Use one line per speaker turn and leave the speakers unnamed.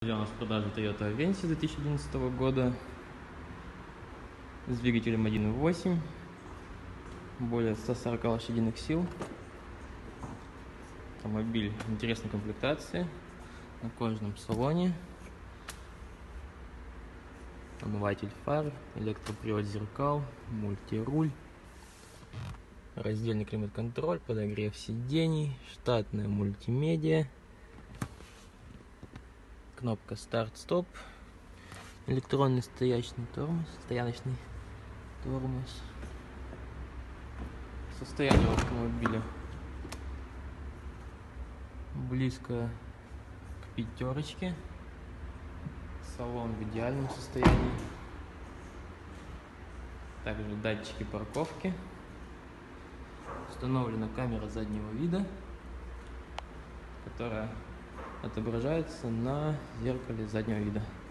У нас в продаже Toyota Avensis 2011 года с двигателем 1.8, более 140 лошадиных сил. Автомобиль интересной комплектации, на кожаном салоне, омыватель фар, электропривод зеркал, мультируль, раздельный климат-контроль, подогрев сидений, штатная мультимедиа, кнопка старт-стоп, электронный стояночный тормоз, Состояние автомобиля близко к пятерочке. Салон в идеальном состоянии. Также датчики парковки. Установлена камера заднего вида, которая отображается на зеркале заднего вида.